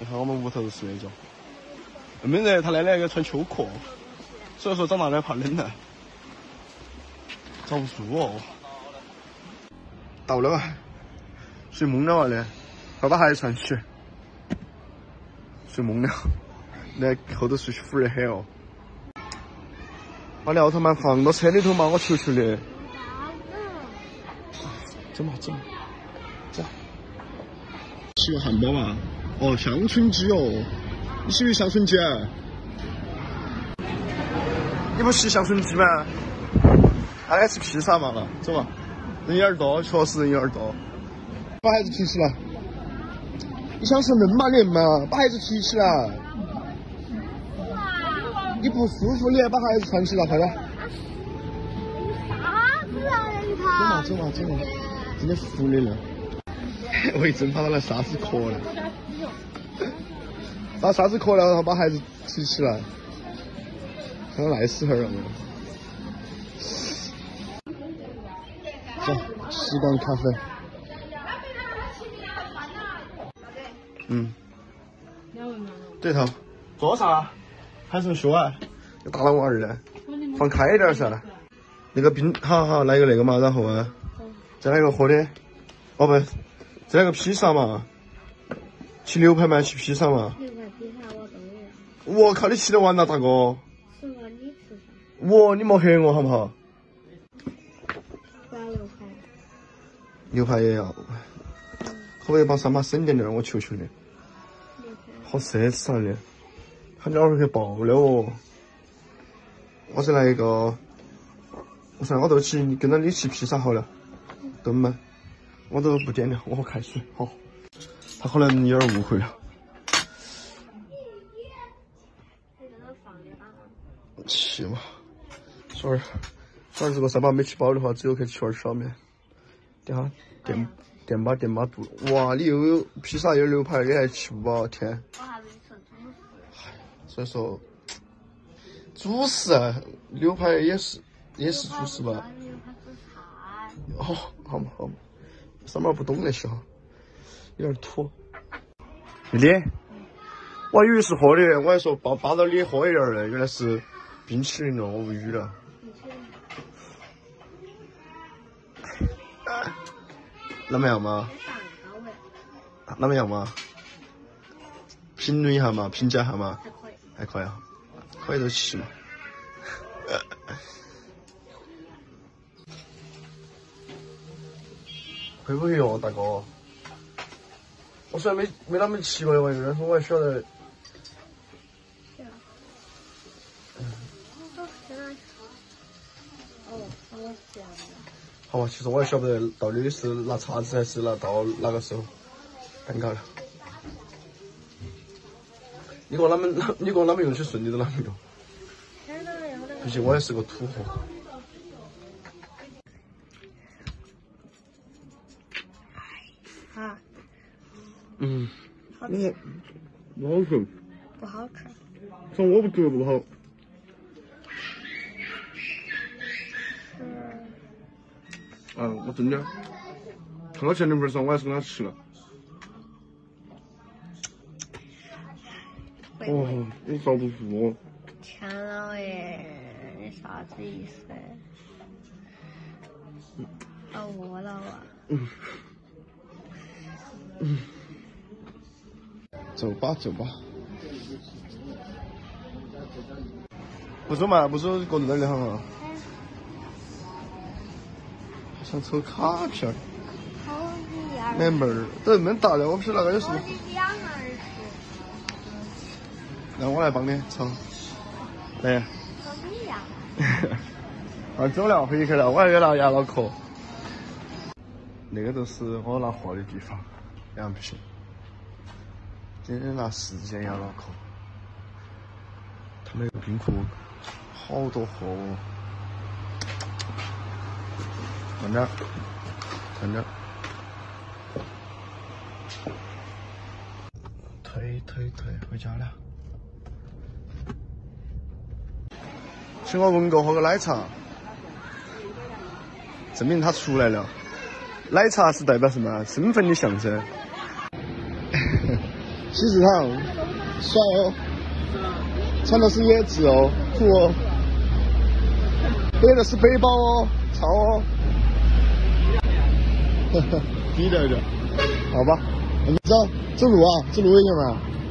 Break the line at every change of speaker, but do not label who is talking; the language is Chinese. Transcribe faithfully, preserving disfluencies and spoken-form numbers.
你看我们屋头是那种，那么热，他奶奶要穿秋裤，所以说长大了怕冷了，遭不住哦。到了吧，睡懵了的，快把鞋穿起，睡懵了，那后头睡服得很哦。把那奥特曼放到车里头嘛，我求求你。走嘛走嘛，走。吃个汉堡嘛。哦，香椿鸡哦，你喜欢香椿鸡啊？你不吃香椿鸡吗？还爱吃披萨嘛？走嘛，人有点多，确实人有点多。把孩子提起来，你想成人嘛脸嘛？把孩子提起来。你不舒服，你要把孩子穿起来，快点。
啥子啊？人
走嘛走嘛走嘛，今天服你了。我一真怕他来沙子壳了。把沙子壳了，然后把孩子提起来，看赖死孩儿了。走，吸管咖啡。嗯。对头。做啥？喊什么学啊？要打了我儿呢？放开一点噻。那个冰，好好来个那个嘛，然后啊，再来个喝的。哦不，再来个披萨嘛。吃牛排嘛，吃披萨嘛。
牛排披萨我都
有。我靠，你吃得完呐，大哥？
是吗？你吃啥？
我，你莫黑我好不好？
我要牛排。
牛排也要。可不可以把三把省点点？我求求你。好奢侈啊你！他鸟儿去爆了哦！我再来一个，我上我都吃，跟着你吃披萨好了。炖嘛，我都不点了，我喝开水好。他可能有点误会了。去嘛，sorry，反正如果三把没吃饱的话，只有去吃碗小面。等下垫垫把垫把肚。哇，你又有披萨又有牛排，你还吃不饱？天！
我还没吃主食。
所以说，主食啊，牛排也是也是主食吧？
牛排是菜。
哦，好嘛好嘛，三毛不懂那些哈，有点土。弟弟，我还以为是喝的，我还说扒扒到你喝一点儿的，原来是冰淇淋了，我无语了。那么样吗？那么样吗？评论一下嘛，评价一下嘛。
还可以。
还可以啊，可以就吃嘛。会不会哟，大哥？我虽然没没啷么骑过一回，但是我还晓得。
哦，我这样的。
好吧，其实我也晓不得到底是拿叉子还是拿刀哪个手，尴尬了。你给我啷么，你给我啷么用起顺，你都啷么用？毕竟我也是个土货。
啊。
嗯。
好吃。
不好吃。
不好吃。
从我不觉得不好。嗯，我真的，看到前两份上，我还是跟他吃了。哦，你遭不住哦。
天老爷，你啥子意思？好饿了啊！
嗯。嗯。走吧，走吧。不走嘛，不走，搁在那里好哈。想抽卡片儿。没门儿，都那么大了，我不晓得那个有什么。那我来帮你抽。来。啊，走了，回去了，我还要拿牙脑壳。那个都是我拿货的地方，两不行。今天拿四件牙脑壳。他们那个冰库好多货哦。看着，看着。推推推，回家了。请我文哥喝个奶茶，证明他出来了。奶茶是代表什么？身份的象征。 西子烫，帅哦，穿的是椰子哦，酷哦，背的是背包哦，潮哦，呵呵，低调一点，好吧。你知道这卤啊，这卤味用啊。